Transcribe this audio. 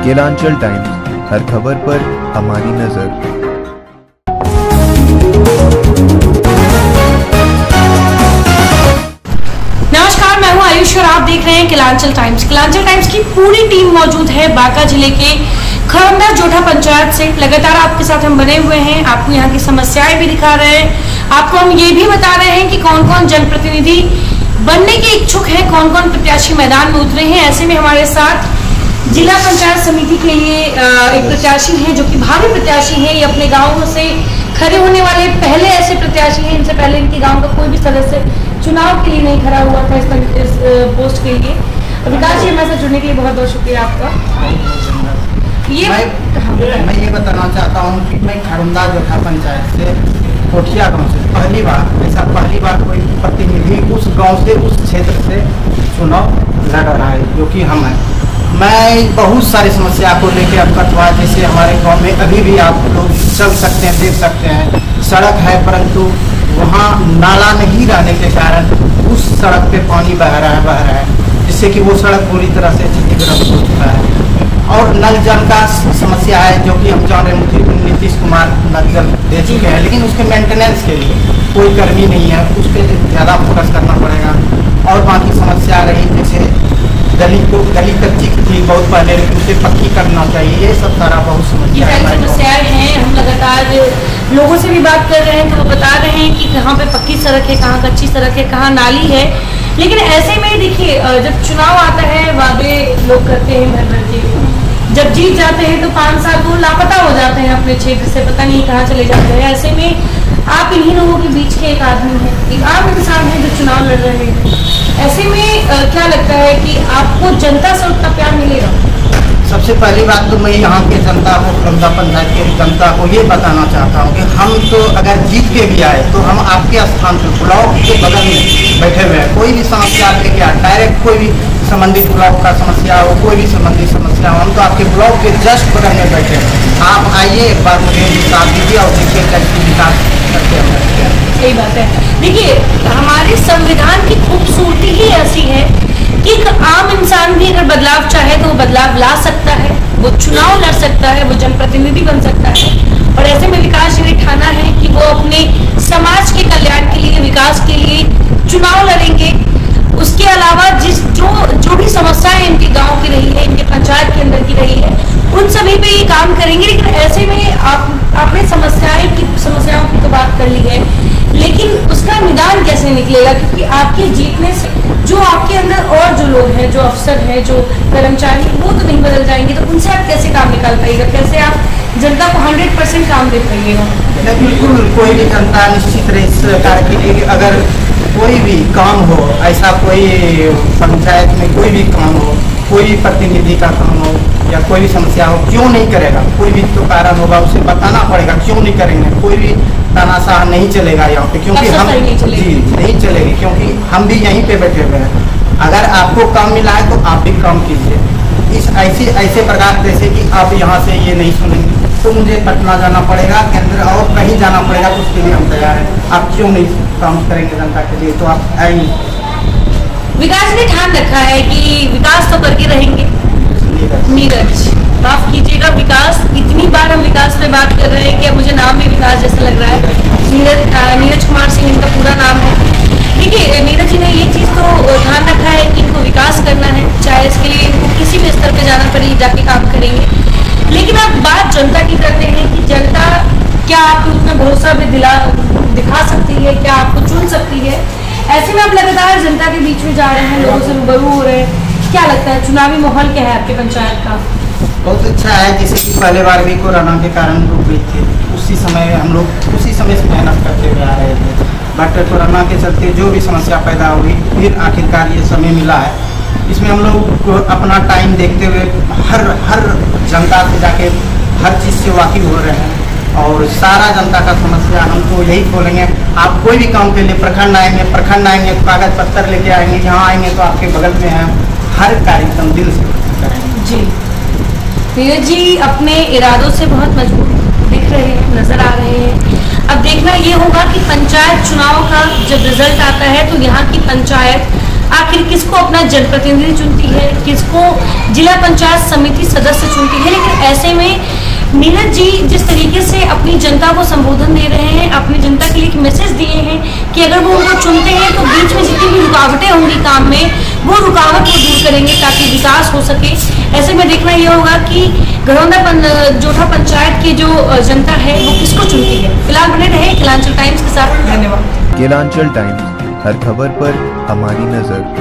Kelanchal times, हर खबर पर हमारी नजर। नमस्कार, मैं हूं आयुष और आप देख रहे हैं केलांचल टाइम्स। केलांचल टाइम्स की पूरी टीम मौजूद है बांका जिले के खरमदा जोठा पंचायत से। लगातार आपके साथ हम बने हुए हैं, आपको यहाँ की समस्याएं भी दिखा रहे हैं, आपको हम ये भी बता रहे हैं कि कौन कौन जनप्रतिनिधि बनने के इच्छुक है, कौन कौन प्रत्याशी मैदान में उतरे हैं। ऐसे में हमारे साथ जिला पंचायत समिति के लिए एक प्रत्याशी हैं जो कि भावी प्रत्याशी हैं। ये अपने गाँव से खड़े होने वाले पहले ऐसे प्रत्याशी हैं। इनसे पहले इनके गाँव का कोई भी सदस्य चुनाव के लिए नहीं खड़ा हुआ था इस पोस्ट के लिए। विकास जी, हमारे साथ जुड़ने के लिए बहुत बहुत शुक्रिया आपका। मैं ये बताना चाहता हूँ कि मैं खरमदा जोठा पंचायत से कोठिया गांव से पहली बार कोई प्रतिनिधि उस गांव से, उस क्षेत्र से चुनाव लड़ रहा है, जो कि हम हैं। मैं बहुत सारी समस्या को लेकर अवगत हुआ। जैसे हमारे गांव में अभी भी आप लोग चल सकते हैं, देख सकते हैं, सड़क है परंतु वहाँ नाला नहीं रहने के कारण उस सड़क पे पानी बह रहा है, जिससे कि वो सड़क पूरी तरह से क्षतिग्रस्त हो चुका है। और नल जल का समस्या है, जो कि हम जान रहे हैं नीतीश कुमार नल जल दे चुके हैं, लेकिन उसके मेंटेनेंस के लिए कोई कर्मी नहीं है, उस पर ज़्यादा फोकस करना पड़ेगा। और बाकी समस्या रही जैसे गली कच्ची थी बहुत पहले, उसे पक्की करना चाहिए। ये सब सारा बहुत समस्याएं हैं। हम लगातार लोगों से भी बात कर रहे हैं तो वो बता रहे हैं कि कहाँ पे पक्की सड़क है, कहाँ कच्ची सड़क है, कहाँ नाली है। लेकिन ऐसे में देखिए, जब चुनाव आता है वादे लोग करते हैं भर भर के, जब जीत जाते हैं तो 5 साल वो लापता हो जाते हैं अपने क्षेत्र से, पता नहीं कहाँ चले जाते हैं। ऐसे में आप इन्हीं लोगों के बीच के एक आदमी हैं, एक आम इंसान है जो चुनाव लड़ रहे हैं। ऐसे में क्या लगता है कि आपको जनता से उतना प्यार मिलेगा? सबसे पहली बात तो मैं यहाँ के जनता को, खरमदा पंचायत के जनता को ये बताना चाहता हूँ कि हम तो अगर जीत के भी आए तो हम आपके स्थान पर ब्लॉक के बगल में बैठे हुए हैं। कोई भी समस्या लेके आए, डायरेक्ट कोई भी संबंधित ब्लॉक का समस्या हो, कोई भी संबंधित समस्या हो, हम तो आपके ब्लॉक के जस्ट बगल में बैठे हैं। आप आइए, एक बार मुझे साथ दीजिए और देखिए कैसे विकास करते हैं। सही बात है। देखिए, हमारे संविधान की खूबसूरती ही ऐसी है कि एक आम इंसान भी अगर बदलाव चाहे तो वो बदलाव ला सकता है, वो चुनाव लड़ सकता है, वो जनप्रतिनिधि बन सकता है। और ऐसे में विकास जी ने ठाना है कि वो अपने समाज के कल्याण के लिए, विकास के लिए चुनाव लड़ेंगे। उसके अलावा जो भी समस्याएं इनके गांव की रही है, इनके पंचायत के अंदर की रही है, उन सभी पे ये काम करेंगे। लेकिन ऐसे में आपने समस्याओं की तो बात कर ली है, लेकिन उसका निदान कैसे निकलेगा? क्योंकि आपके जीतने से जो आपके अंदर और जो लोग हैं, जो अफसर हैं, जो कर्मचारी, वो तो नहीं बदल जाएंगे। तो उनसे आप कैसे काम निकाल पाइएगा? कैसे आप जनता को 100% काम दे पाइएगा? बिल्कुल, कोई भी जनता निश्चित रहे सरकार के लिए, अगर कोई भी काम हो, ऐसा कोई पंचायत में कोई भी काम हो, कोई भी प्रतिनिधि का काम हो या कोई भी समस्या हो, क्यों नहीं करेगा? कोई भी तो कारण होगा, उसे बताना पड़ेगा क्यों नहीं करेंगे। कोई भी तानाशाह नहीं चलेगा यहाँ पे, क्योंकि हम नहीं चलेगी, क्योंकि हम भी यहीं पे बैठे हुए हैं। अगर आपको काम मिला है तो आप भी काम कीजिए। इस ऐसे प्रकार जैसे कि आप यहाँ से ये नहीं सुनेंगे तो मुझे पटना जाना पड़ेगा, केंद्र और कहीं जाना पड़ेगा, तो उसके लिए हम तैयार हैं। आप क्यों नहीं काम करेंगे जनता के लिए? तो आप आएंगे। विकास ने ठान रखा है कि विकास तो करके रहेंगे। नीरज, माफ कीजिएगा विकास, इतनी बार हम विकास पे बात कर रहे हैं कि अब मुझे नाम भी विकास जैसा लग रहा है। नीरज कुमार सिंह इनका पूरा नाम है। देखिए, नीरज जी ने ये चीज़ तो ध्यान रखा है कि इनको विकास करना है, चाहे इसके लिए इनको किसी भी स्तर पे जाना पड़े, जाके काम करेंगे। लेकिन आप बात जनता की करते हैं कि जनता क्या आपको उतना भरोसा भी दिखा सकती है, क्या आपको चुन सकती है? ऐसे में आप लगातार जनता के बीच में जा रहे हैं, लोगों से रूबरू हो रहे हैं, क्या लगता है चुनावी माहौल क्या है आपके पंचायत का? बहुत अच्छा है। जैसे कि पहले बार भी कोरोना के कारण रुक गई थी, उसी समय हम लोग उसी समय से मेहनत करते हुए आ रहे थे, बट कोरोना के चलते जो भी समस्या पैदा हुई, फिर आखिरकार ये समय मिला है। इसमें हम लोग अपना टाइम देखते हुए हर जनता से जाके हर चीज़ से वाकिफ हो रहे हैं और सारा जनता का समस्या हम तो यही बोलेंगे। आप कोई भी काम के लिए प्रखंड आएंगे कागज पत्तर लेके आएंगे, यहाँ आएंगे तो आपके बगल में है, हर कार्यक्रम दिल से करेंगे। जी, नीरज जी अपने इरादों से बहुत मजबूत दिख रहे हैं, नजर आ रहे हैं। अब देखना ये होगा कि पंचायत चुनाव का जब रिजल्ट आता है तो यहाँ की पंचायत आखिर किसको अपना जनप्रतिनिधि चुनती है, किसको जिला पंचायत समिति सदस्य चुनती है। लेकिन ऐसे में नीरज जी जिस तरीके से अपनी जनता को संबोधन दे रहे हैं, अपनी जनता के लिए एक मैसेज दिए हैं कि अगर वो उनको चुनते हैं तो बीच में जितनी भी रुकावटें होंगी काम में, वो रुकावट को दूर करेंगे ताकि विकास हो सके। ऐसे में देखना यह होगा कि घरौंदा जोठा पंचायत की जो जनता है वो किसको चुनती है। फिलहाल बने रहे केलांचल टाइम्स के साथ। धन्यवाद। केलांचल टाइम्स, हर खबर पर हमारी नजर।